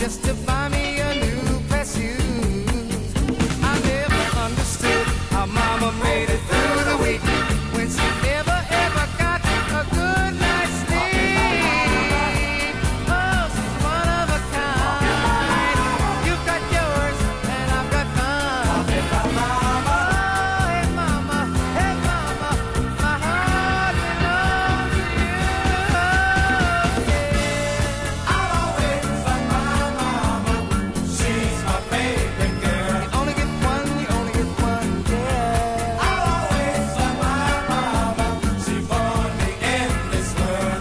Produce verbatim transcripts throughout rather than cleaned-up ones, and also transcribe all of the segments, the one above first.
just to buy me a new pair of shoes. I never understood how Mama made it through the week when she never ever got a good night's sleep. Oh, she's one of a kind. You've got yours and I've got mine. Oh, hey Mama, hey Mama, my heart belongs to you. Yeah. I'll always love my mama. She's my favorite girl. You only get one, you only get one, yeah. I'll always love my mama. She born me in this world.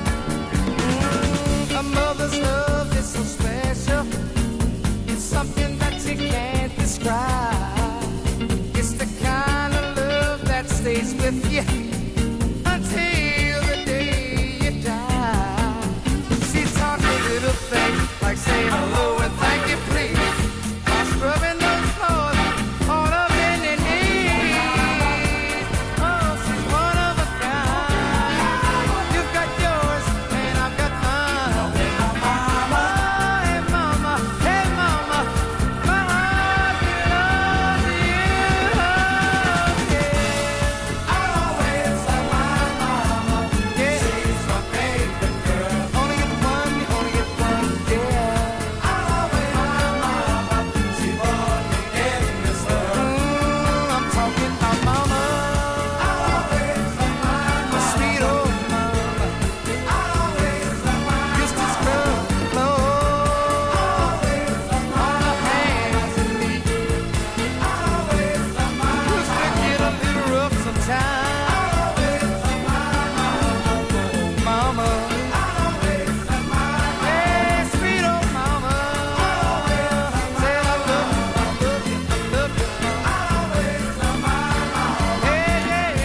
A mother's love is so special. It's something that you can't describe. It's the kind of love that stays with you until the day you die. She taught me little things like saying hello and thank you, please, while scrubbing those floors on her bending knees. Oh, she's one of a kind. You've got yours and I've got mine. Oh, hey Mama, hey Mama, my heart belongs to you. Yeah. I'll always love my mama. Yeah. She's my favorite girl. Only get one, you only get one, yeah. I'll always love my mama. She born me in this world. Mm, I'm talking about Mama, I'll always love my my mama. sweet old Mama. I'll always love my Used to scrub floors on her hands and knees. I'll always love my Used to get a little rough sometimes. Mama, yeah, sweet old Mama. Say I love you, I love you, I love you, Mama. Yeah, yeah,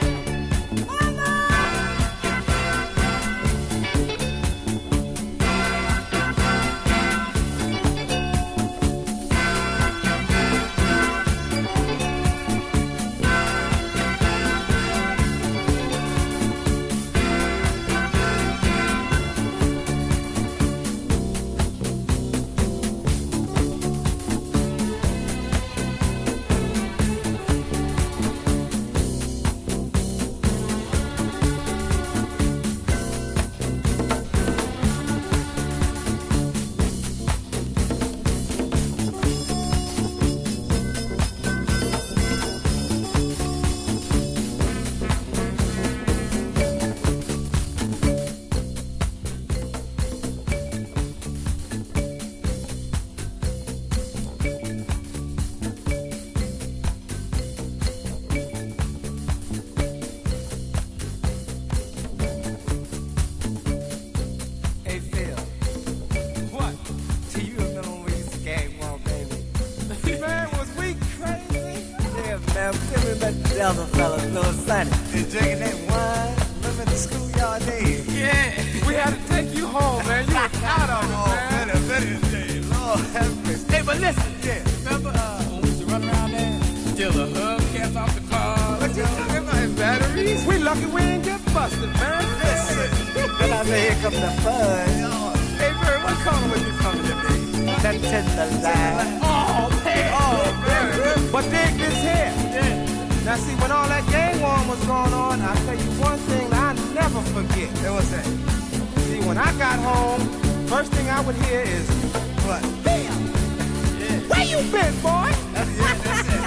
Hey Phil, What? do you remember when we used to gang walk, baby? Man, was we crazy? Yeah, man, Phil and that the other fellas, Little Sonny, they drinking that wine. Remember the schoolyard days? Yeah, we had to take you home, man. You was out of it, man. better, better days. Lord have mercy. Hey, but listen, Yeah. remember uh, when we used to run around there, steal the hubcaps off the cars? What you talking about, batteries? We lucky we ain't get busted, man. Listen, then I say, here comes the fun. Hey, Bird, what color was you from today? That tender line. Oh, man. Oh, man. But dig this here. Yeah. Now, see, when all that gang war was going on, I tell you one thing I never forget. That was that. See, when I got home, first thing I would hear is, What? Bill, Yeah. where you been, boy? Yeah, that's it.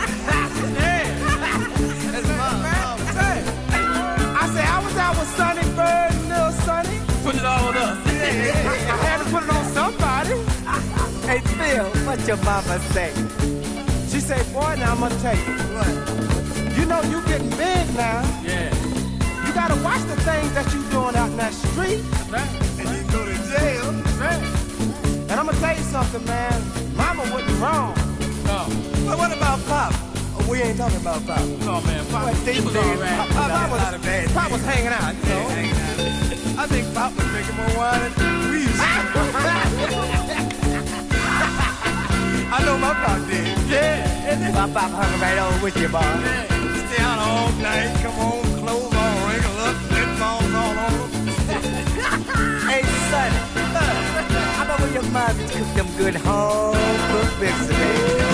That's mom. mom. Hey, I say I was out with Sonny Bird and Lil Sonny. Put it all on us. I had to put it on somebody. Hey, Phil, what your mama say? She said, boy, now I'm gonna tell you. What? You know you getting big now. Yeah. You gotta watch the things that you doing out in that street. Right. And you go to jail. Right. And I'm gonna tell you something, man. Mama wasn't wrong. No. Well, what about Pop? Oh, we ain't talking about Pop. No, man. Pop, Well, he was all right. Pop, Pop, Pop was was, not a bad Pop thing. was hanging out, you know. I think Pop was drinking more wine than we used to. I know my Pop did. Yeah. My Pop hung right on with you, boy. Yeah. Stay out all night, come home, clothes all wrinkled up, lip balms all over. Hey, Sonny. I know when your mother cooked them good home cooked biscuits.